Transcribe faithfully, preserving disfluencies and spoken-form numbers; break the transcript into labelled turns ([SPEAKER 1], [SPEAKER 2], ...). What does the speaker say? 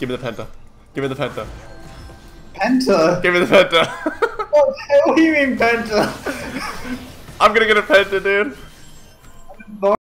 [SPEAKER 1] Give me the Penta. Give me the Penta.
[SPEAKER 2] Penta?
[SPEAKER 1] Give me the Penta.
[SPEAKER 2] What, what do you mean Penta?
[SPEAKER 1] I'm gonna get a Penta, dude.